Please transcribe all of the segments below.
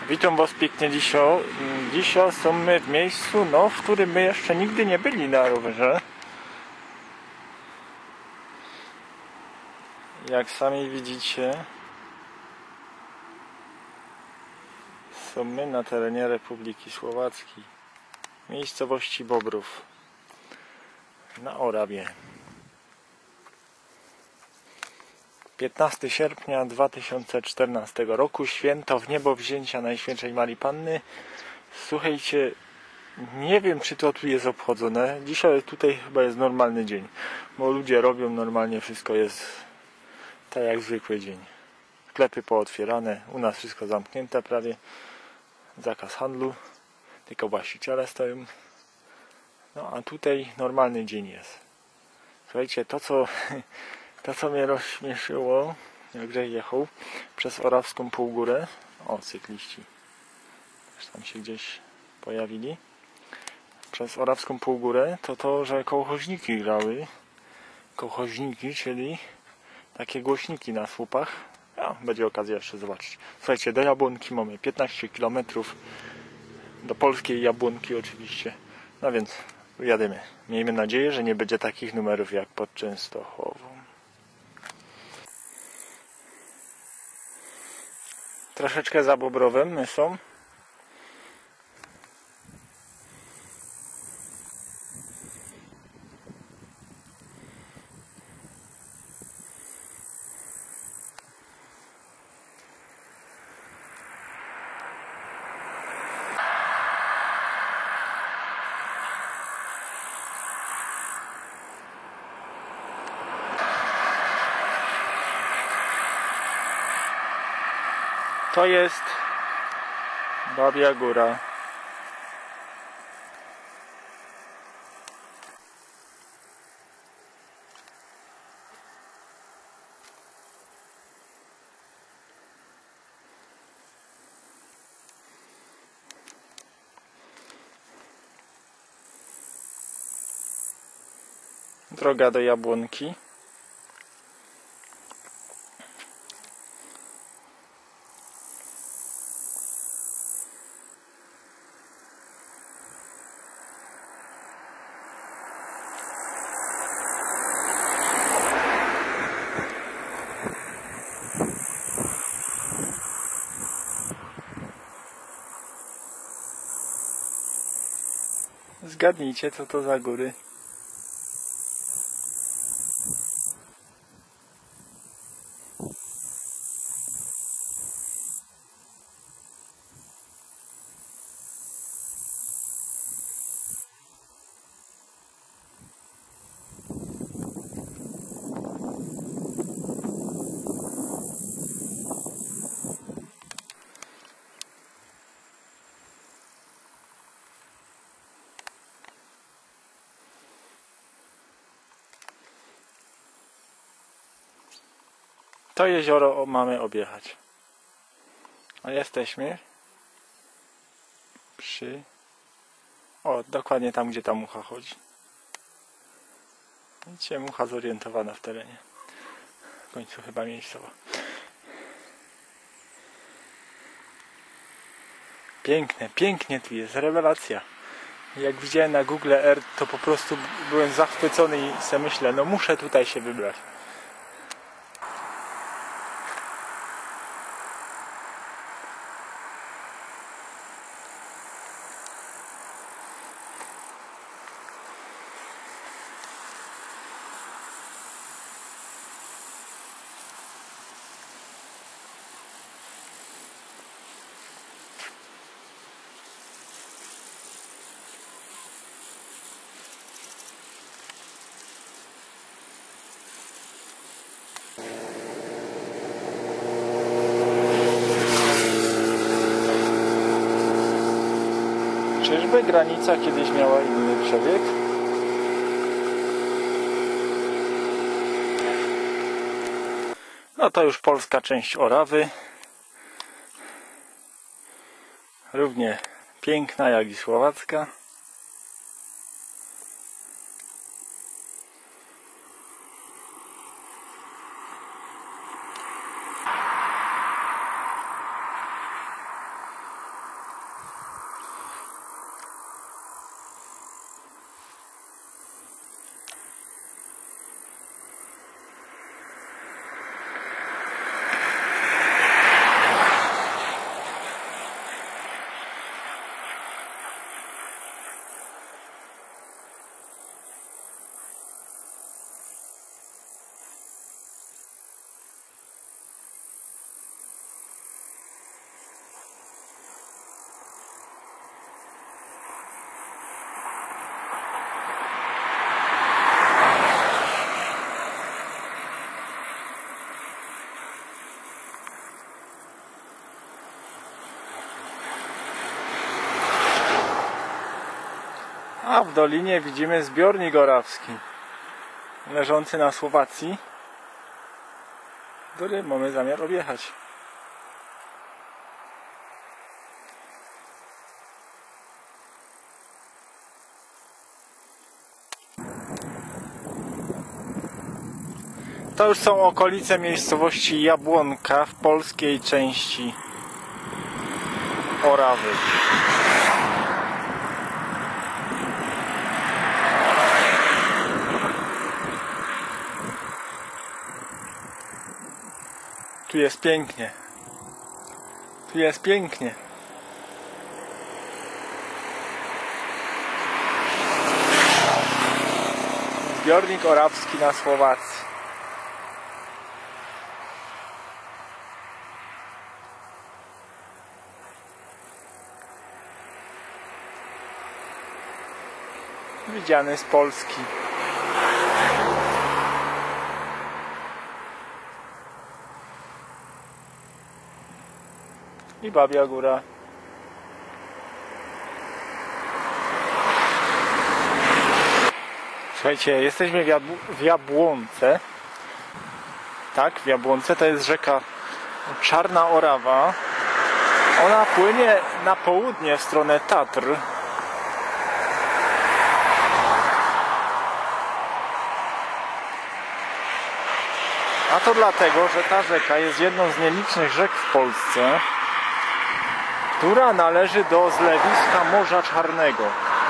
Witam Was pięknie dzisiaj. Dzisiaj są my w miejscu, w którym my jeszcze nigdy nie byli na rowerze. Jak sami widzicie, są my na terenie Republiki Słowackiej, miejscowości Bobrów na Orawie. 15 sierpnia 2014 roku, święto wniebowzięcia Najświętszej Marii Panny. Słuchajcie, nie wiem, czy to tu jest obchodzone. Dzisiaj tutaj chyba jest normalny dzień, bo ludzie robią normalnie, wszystko jest tak jak zwykły dzień. Sklepy pootwierane, u nas wszystko zamknięte prawie. Zakaz handlu, tylko właściciele stoją. No a tutaj normalny dzień jest. Słuchajcie, to co mnie rozśmieszyło, jak Grzej jechał przez Orawską Półgórę, cykliści też tam się gdzieś pojawili, przez Orawską Półgórę, to, że kołchoźniki grały. Kołchoźniki, czyli takie głośniki na słupach. Będzie okazja jeszcze zobaczyć. Słuchajcie, do Jabłonki mamy 15 km, do polskiej Jabłonki oczywiście. No więc jadymy. Miejmy nadzieję, że nie będzie takich numerów jak pod Częstochową. Troszeczkę za Bobrowem my są. To jest Babia Góra. Droga do Jabłonki. Zgadnijcie, co to za góry. To jezioro mamy objechać. A jesteśmy przy... dokładnie tam, gdzie ta mucha chodzi. Widzicie, mucha zorientowana w terenie. W końcu chyba miejscowa. Pięknie tu jest, rewelacja. Jak widziałem na Google Earth, to po prostu byłem zachwycony i sobie myślę, muszę tutaj się wybrać. Czyżby granica kiedyś miała inny przebieg? No to już polska część Orawy. Równie piękna jak i słowacka. A w dolinie widzimy zbiornik orawski leżący na Słowacji, który mamy zamiar objechać. To już są okolice miejscowości Jabłonka w polskiej części Orawy. Tu jest pięknie. Tu jest pięknie. Zbiornik orawski na Słowacji. Widziany z Polski. I Babia Góra. Słuchajcie, jesteśmy w Jabłonce. Tak, w Jabłonce. To jest rzeka Czarna Orawa. Ona płynie na południe w stronę Tatr. A to dlatego, że ta rzeka jest jedną z nielicznych rzek w Polsce, która należy do zlewiska Morza Czarnego.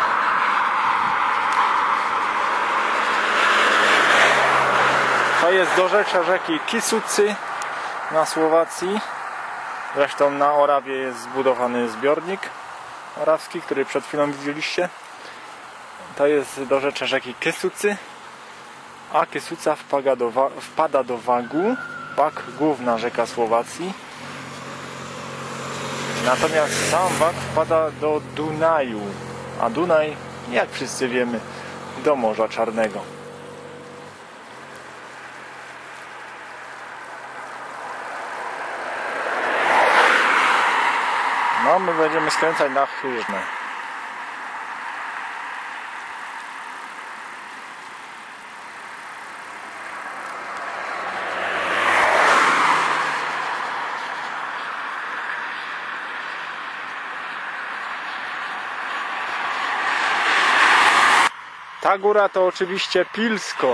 To jest dorzecza rzeki Kisucy na Słowacji. Zresztą na Orawie jest zbudowany zbiornik orawski, który przed chwilą widzieliście. To jest dorzecza rzeki Kisucy, a Kisuca wpada do Wagu, Wag główna rzeka Słowacji. Natomiast sam Wag wpada do Dunaju, a Dunaj, jak wszyscy wiemy, do Morza Czarnego. No, my będziemy skręcać na Chyżne. Ta góra to oczywiście Pilsko.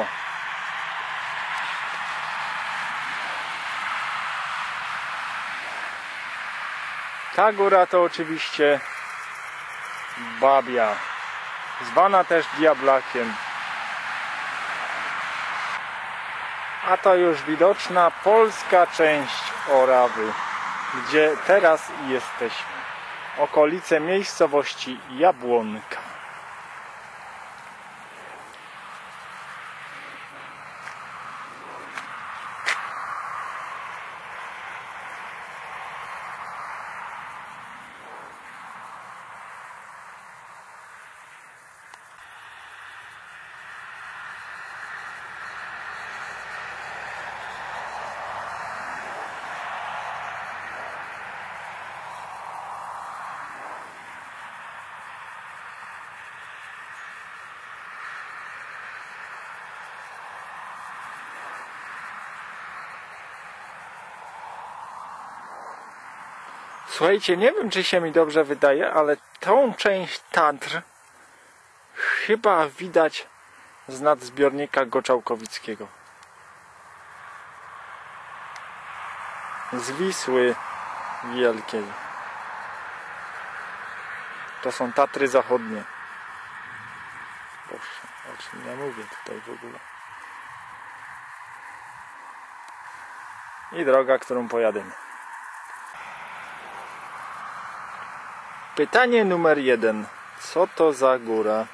Ta góra to oczywiście Babia, zwana też Diablakiem. A to już widoczna polska część Orawy, gdzie teraz jesteśmy. Okolice miejscowości Jabłonka. Słuchajcie, nie wiem, czy się mi dobrze wydaje, ale tą część Tatr chyba widać z nadzbiornika Goczałkowickiego. Z Wisły Wielkiej. To są Tatry Zachodnie. Boże, o czym ja mówię tutaj w ogóle. I droga, którą pojadę. Pytanie numer 1. Co to za góra?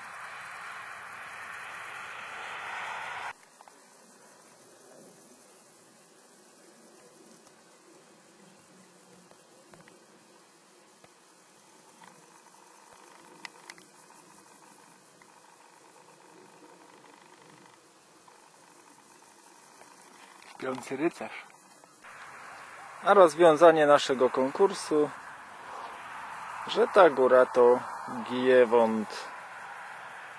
Śpiący rycerz. A rozwiązanie naszego konkursu, że ta góra to Giewont.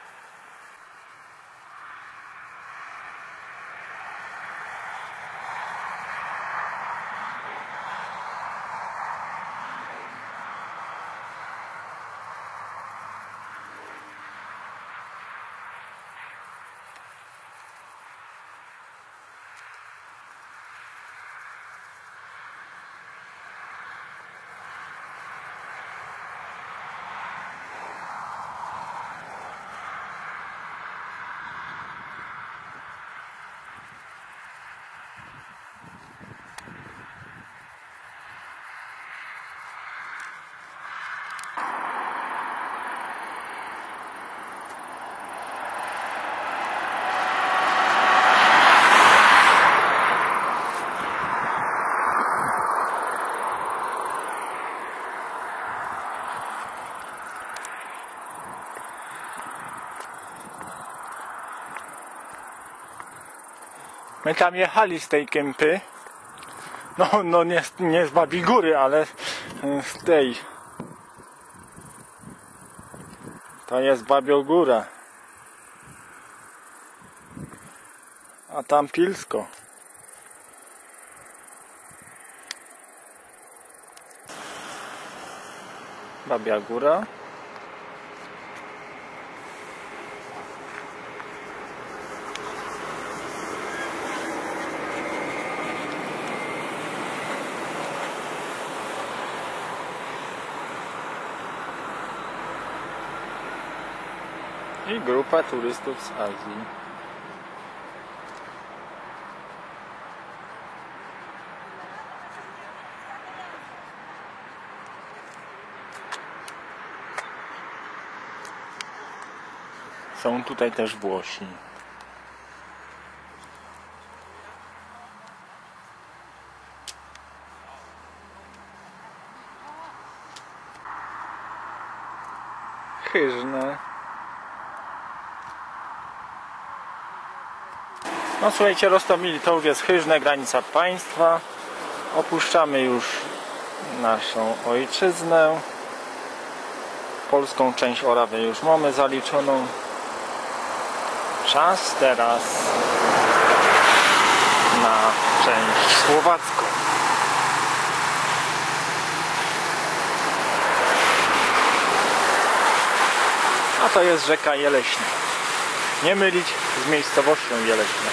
My tam jechali z tej Kępy. No nie z Babiej Góry, ale z tej. To jest Babia Góra. A tam Pilsko. Babia Góra. I grupa turystów z Azji. Są tutaj też Włosi. Chyżne. No słuchajcie, Rostomili to już jest Chyżne, granica państwa. Opuszczamy już naszą ojczyznę. Polską część Orawy już mamy zaliczoną. Czas teraz na część słowacką. A to jest rzeka Jeleśnia. Nie mylić z miejscowością Jeleśnia.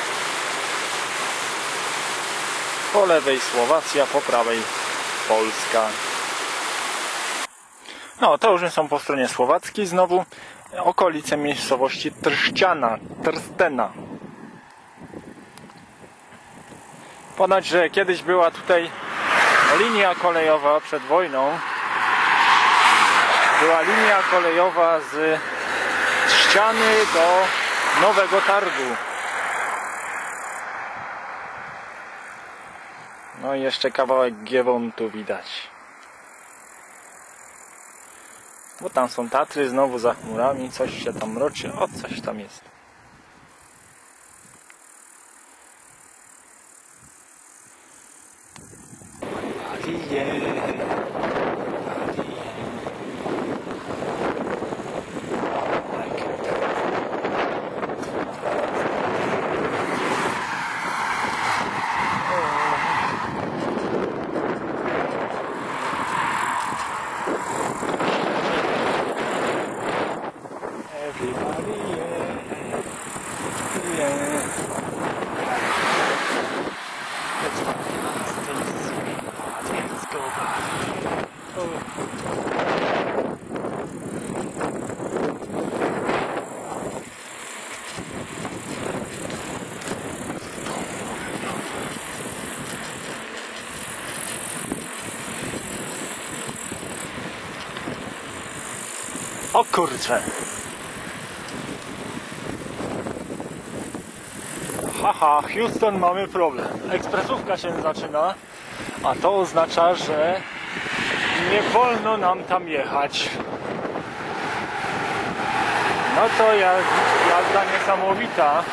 Po lewej Słowacja, po prawej Polska. No, to już są po stronie słowackiej znowu okolice miejscowości Trstena. Ponoć, że kiedyś była tutaj linia kolejowa przed wojną. Była linia kolejowa z Trzciany do Nowego Targu. No i jeszcze kawałek Giewontu widać. Bo tam są Tatry, znowu za chmurami, coś się tam mroczy, o coś tam jest. O kurczę! Haha, Houston, mamy problem. Ekspresówka się zaczyna, a to oznacza, że nie wolno nam tam jechać. No to jazda niesamowita.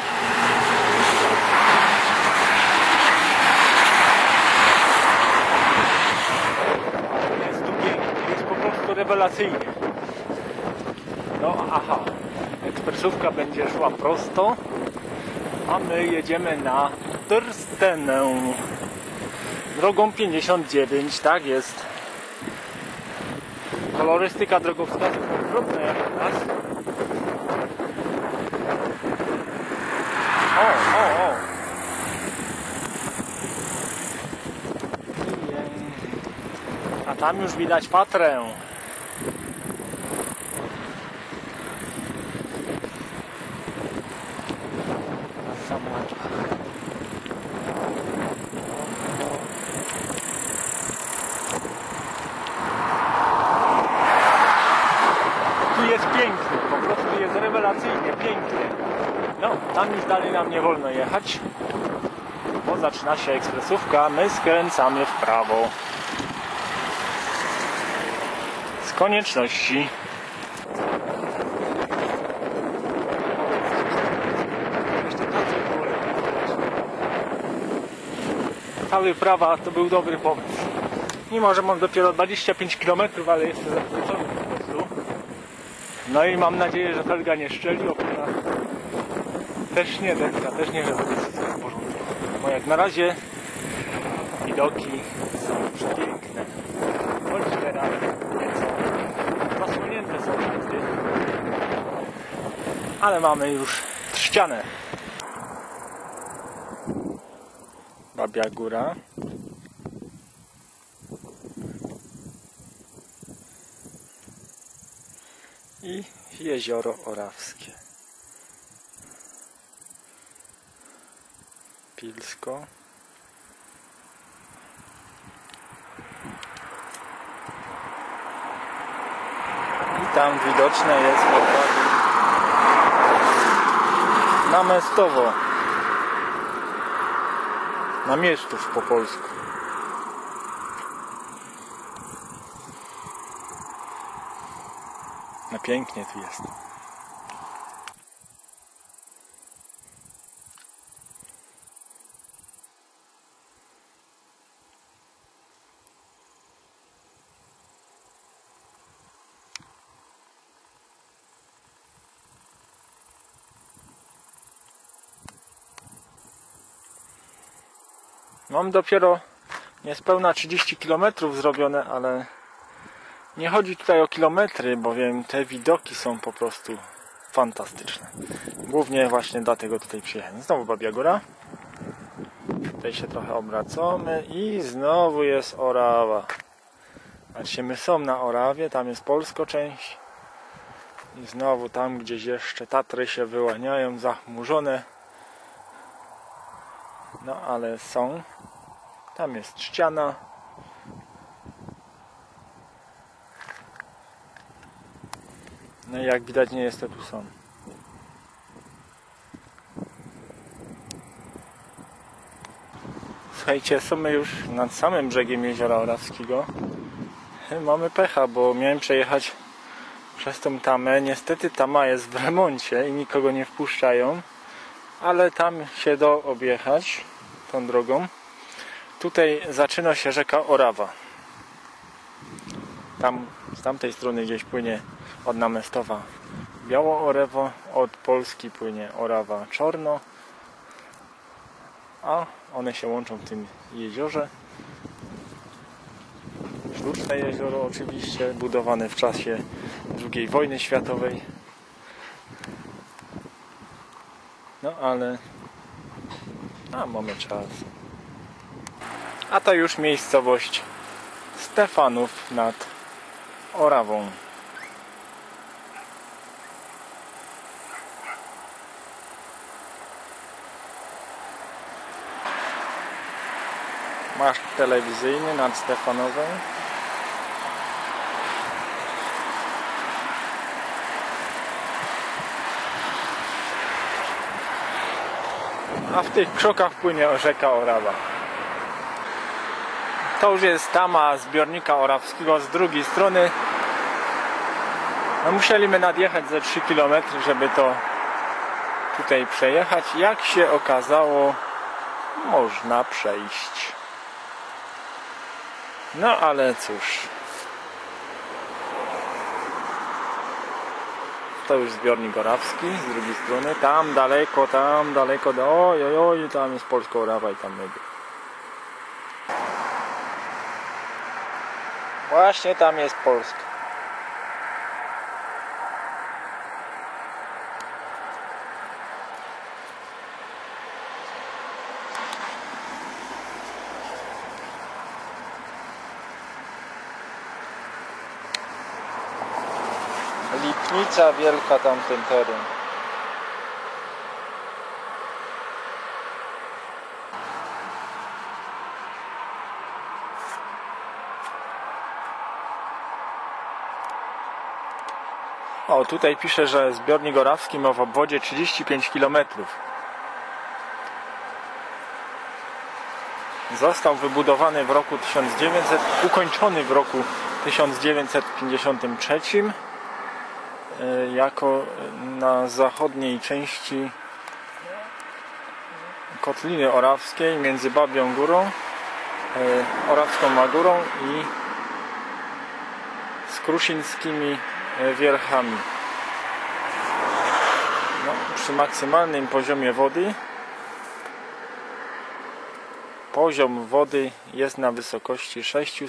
Jest tu pięknie, jest po prostu rewelacyjnie. No aha, ekspresówka będzie szła prosto, a my jedziemy na Trstenę. Drogą 59, tak jest. Kolorystyka drogowskazów odwrotna jak u nas. O! A tam już widać Patrę. Tu jest pięknie, po prostu jest rewelacyjnie, pięknie. No, tam już dalej nam nie wolno jechać, bo zaczyna się ekspresówka, my skręcamy w prawo. Z konieczności. Jeszcze tacy było lepiej. ta wyprawa to był dobry pomysł. Mimo, że mam dopiero 25 km, ale jestem zachwycony po prostu. No i mam nadzieję, że felga nie szczeli, opona też nie, deska też nie, że to jest wszystko w porządku. Bo jak na razie widoki są przepiękne. Choć teraz nieco zasłonięte są szczyty, ale mamy już Trzcianę. Babia Góra. I Jezioro Orawskie. Pilsko. I tam widoczne jest na Mestowo. Na Mieszczów po polsku. No pięknie tu jest. Mam dopiero niespełna 30 km zrobione, ale nie chodzi tutaj o kilometry, bowiem te widoki są po prostu fantastyczne. Głównie właśnie dlatego tutaj przyjechałem. Znowu Babia Góra. Tutaj się trochę obracamy i znowu jest Orawa. Patrzcie, my są na Orawie, tam jest polska część. I znowu tam gdzieś jeszcze Tatry się wyłaniają, zachmurzone. No ale są. Tam jest Trzciana. No i jak widać nie jest to tu są. Słuchajcie, są my już nad samym brzegiem Jeziora Orawskiego. Mamy pecha, bo miałem przejechać przez tą tamę. Niestety tama jest w remoncie i nikogo nie wpuszczają. Ale tam się da objechać tą drogą. Tutaj zaczyna się rzeka Orawa. Tam z tamtej strony gdzieś płynie od Namestowa Biało-Orewo, od Polski płynie Orawa Czorno, a one się łączą w tym jeziorze. Sztuczne jezioro oczywiście, budowane w czasie II wojny światowej. No ale mamy czas. A to już miejscowość Stefanów nad Orawą. Maszt telewizyjny nad Stefanowem. A w tych krzokach płynie rzeka Orawa. To już jest tama zbiornika orawskiego z drugiej strony. No musieliśmy nadjechać ze 3 km, żeby to tutaj przejechać. Jak się okazało, można przejść. No ale cóż. To już zbiornik orawski z drugiej strony. Tam daleko, oj, tam jest polska Orawa i tam my. Właśnie tam jest Polska. Lipnica Wielka, tamten teren. O, tutaj pisze, że zbiornik orawski ma w obwodzie 35 km. Został wybudowany w roku ukończony w roku 1953 jako na zachodniej części Kotliny Orawskiej między Babią Górą Orawską Magurą i z Kruszyńskimi Wierchami. No, przy maksymalnym poziomie wody poziom wody jest na wysokości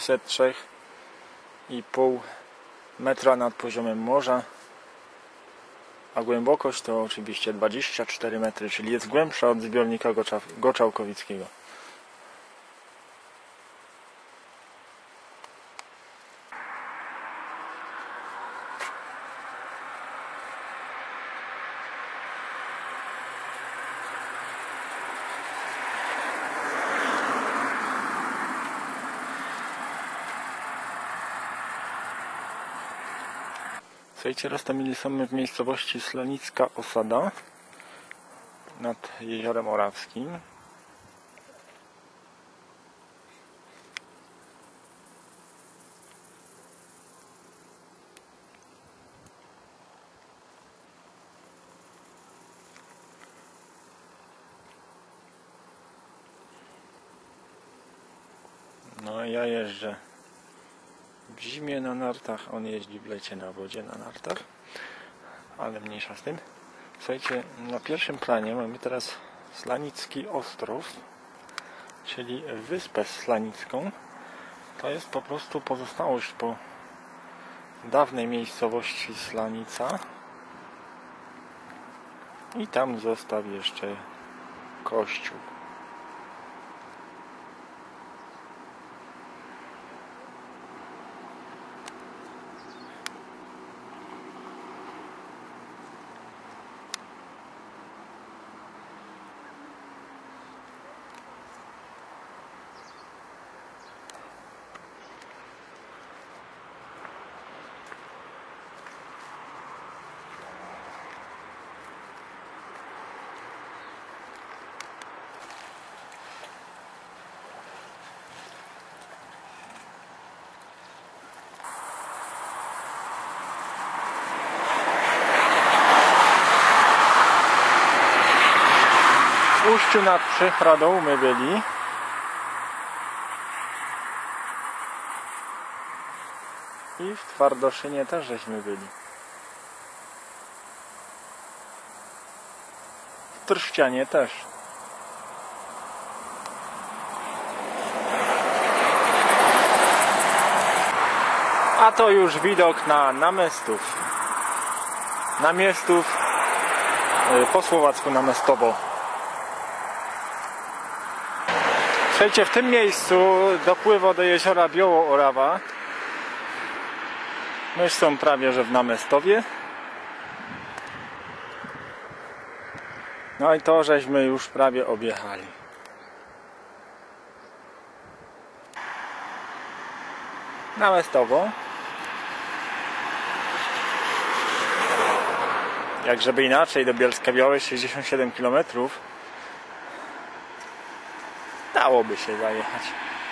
603,5 metra nad poziomem morza, a głębokość to oczywiście 24 metry, czyli jest głębsza od zbiornika Goczałkowickiego. Słuchajcie, rozstawili są w miejscowości Slanicka Osada nad Jeziorem Orawskim. No ja jeżdżę w zimie na nartach, on jeździ w lecie na wodzie na nartach, ale mniejsza z tym. Słuchajcie, na pierwszym planie mamy teraz Slanicki Ostrów, czyli wyspę slanicką. To jest po prostu pozostałość po dawnej miejscowości Slanica i tam został jeszcze kościół. W Uściu nad Przychradą my byli. I w Twardoszynie też żeśmy byli. W Trszcianie też. A to już widok na Namestów. Namiestów, po słowacku Namestowo. Słuchajcie, w tym miejscu dopływa do jeziora Biało-Orawa. My już są prawie że w Namestowie. No i to żeśmy już prawie objechali. Namestowo. Jak żeby inaczej, do Bielska Białej 67 km. Dałoby się zajechać.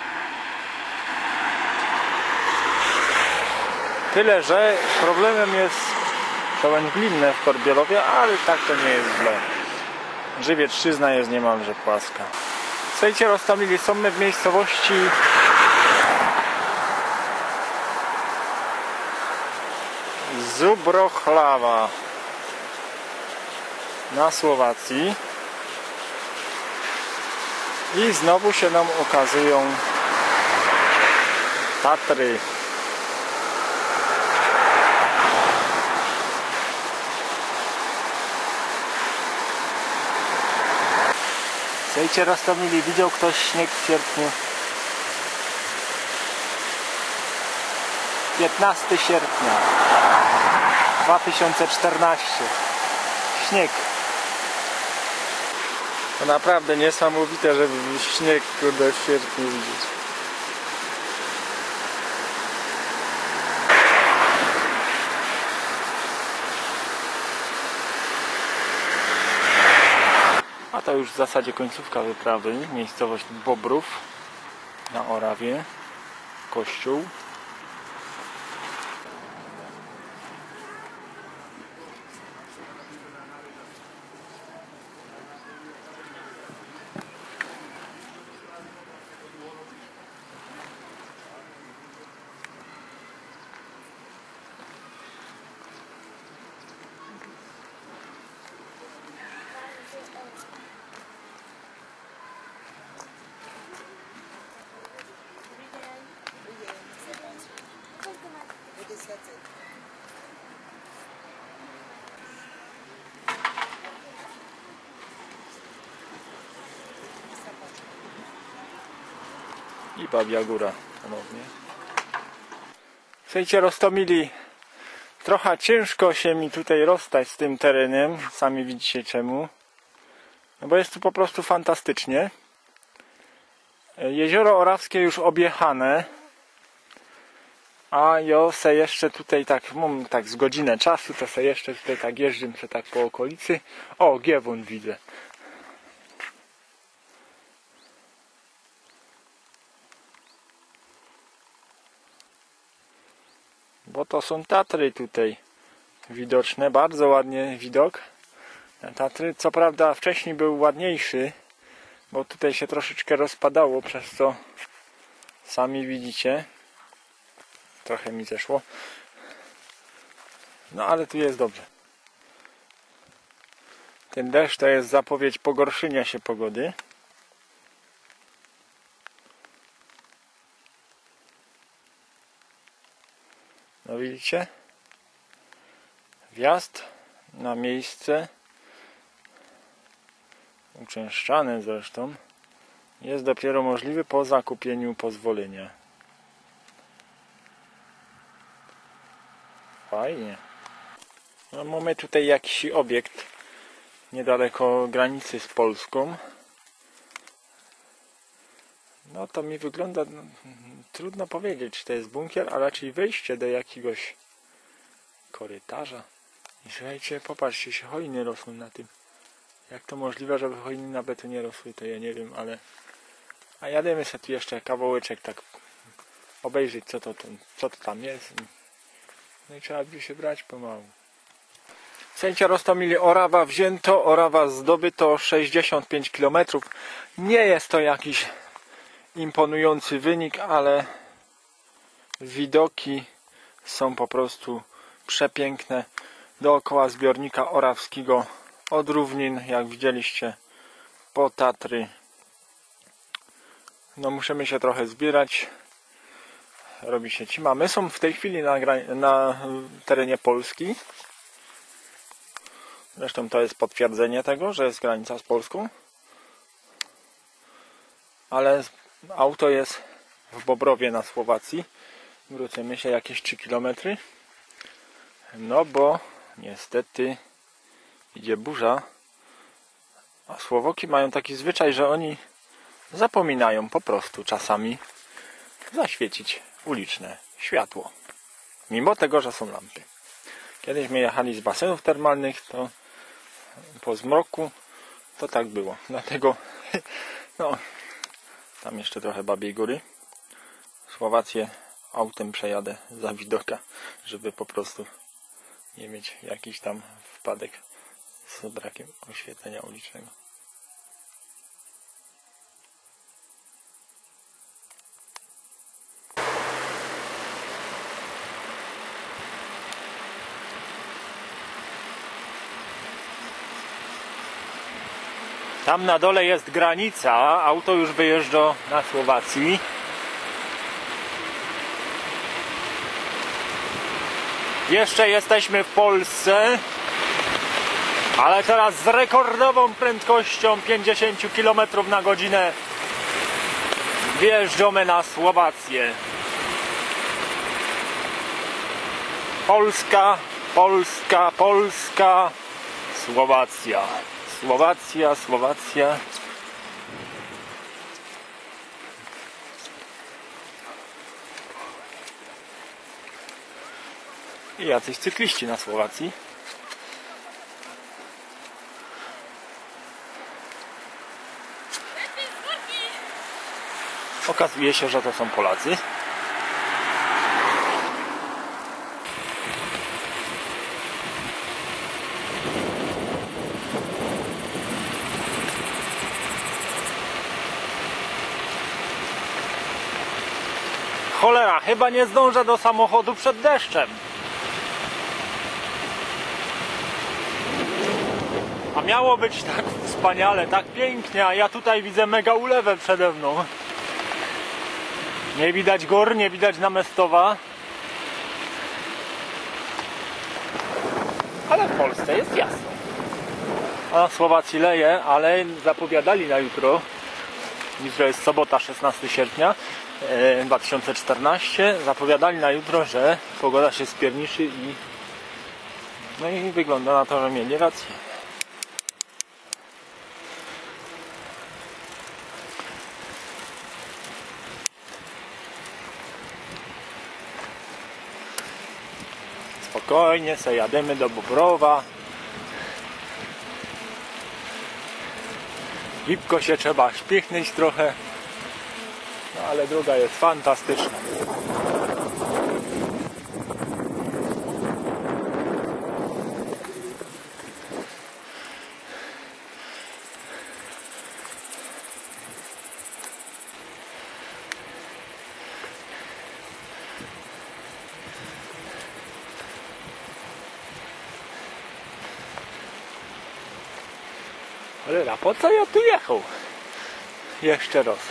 Tyle, że problemem jest pełen glinne w Korbielowie, ale tak to nie jest źle. Żywiecczyzna jest niemalże płaska. Słuchajcie, rozstawili są my w miejscowości Zubrochlawa na Słowacji. I znowu się nam okazują Tatry. Słuchajcie, rozstawili, widział ktoś śnieg w sierpniu? 15 sierpnia 2014. Śnieg. To naprawdę niesamowite, żeby śnieg kurde w sierpniu widzieć. A to już w zasadzie końcówka wyprawy. Miejscowość Bobrów na Orawie. Kościół. I Babia Góra ponownie. Słuchajcie, Roztomili, trochę ciężko się mi tutaj rozstać z tym terenem. Sami widzicie czemu. No bo jest tu po prostu fantastycznie. Jezioro Orawskie już objechane. A ja se jeszcze tutaj tak, mam tak z godzinę czasu, to se jeszcze tutaj tak jeżdżę się tak po okolicy. O, Giewon widzę. Bo to są Tatry tutaj widoczne, bardzo ładnie widok. Tatry, co prawda wcześniej był ładniejszy, bo tutaj się troszeczkę rozpadało, przez co sami widzicie. Trochę mi zeszło. No ale tu jest dobrze. Ten deszcz to jest zapowiedź pogorszenia się pogody. No widzicie? Wjazd na miejsce, uczęszczane zresztą, jest dopiero możliwy po zakupieniu pozwolenia. Fajnie. No, mamy tutaj jakiś obiekt niedaleko granicy z Polską. No to mi wygląda, no, trudno powiedzieć, czy to jest bunkier, a raczej wejście do jakiegoś korytarza. I słuchajcie, popatrzcie się, hojny rosną na tym. Jak to możliwe, żeby hojny na betonie rosły, to ja nie wiem, ale... A jademy sobie tu jeszcze kawałeczek tak obejrzeć, co to tam jest. No i trzeba by się brać pomału. Słuchajcie, Roztomili, Orawa wzięto, Orawa zdobyto, 65 km. Nie jest to jakiś imponujący wynik, ale widoki są po prostu przepiękne. Dookoła zbiornika orawskiego od równin, jak widzieliście, po Tatry. No musimy się trochę zbierać. Robi się cima. My są w tej chwili na terenie Polski. Zresztą to jest potwierdzenie tego, że jest granica z Polską. Ale auto jest w Bobrowie na Słowacji. Wrócimy się jakieś 3 km. No bo niestety idzie burza. A Słowoki mają taki zwyczaj, że oni zapominają po prostu czasami zaświecić uliczne światło. Mimo tego, że są lampy. Kiedyśmy jechali z basenów termalnych, to po zmroku to tak było. Dlatego no, tam jeszcze trochę Babiej Góry. Słowację autem przejadę za widoka, żeby po prostu nie mieć jakiś tam wpadek z brakiem oświetlenia ulicznego. Tam na dole jest granica, auto już wyjeżdża na Słowacji. Jeszcze jesteśmy w Polsce, ale teraz z rekordową prędkością 50 km na godzinę wjeżdżamy na Słowację. Polska, Polska, Polska, Słowacja. Słowacja, Słowacja. I jacyś cykliści na Słowacji. Okazuje się, że to są Polacy. Cholera, chyba nie zdążę do samochodu przed deszczem. A miało być tak wspaniale, tak pięknie, a ja tutaj widzę mega ulewę przede mną. Nie widać gór, nie widać Namestowa. ale w Polsce jest jasno. A na Słowacji leje, ale zapowiadali na jutro. Jutro jest sobota, 16 sierpnia 2014. Zapowiadali na jutro, że pogoda się spierniczy i no i wygląda na to, że mieli rację. Spokojnie, se jademy do Bobrowa. Szybko się trzeba śpichnąć trochę, no ale droga jest fantastyczna. Ale po co ja tu jechał? Jeszcze raz.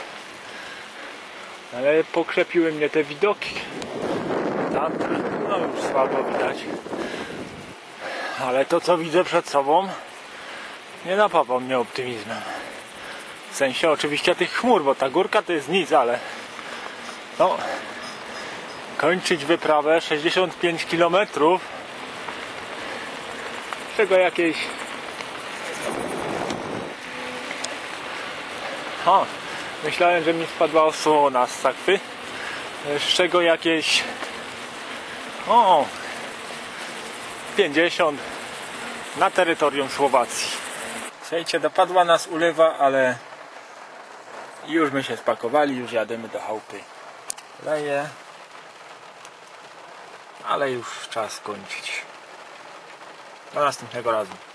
Ale pokrzepiły mnie te widoki. Tam, no już słabo widać. Ale to, co widzę przed sobą, nie napawa mnie optymizmem. W sensie oczywiście tych chmur, bo ta górka to jest nic, ale no, kończyć wyprawę 65 km, z czego jakieś myślałem, że mi spadła osłona z sakwy, z czego jakieś 50 na terytorium Słowacji. Słuchajcie, dopadła nas ulewa, ale już my się spakowali, już jademy do chałupy. Leje, ale już czas kończyć. Do następnego razu.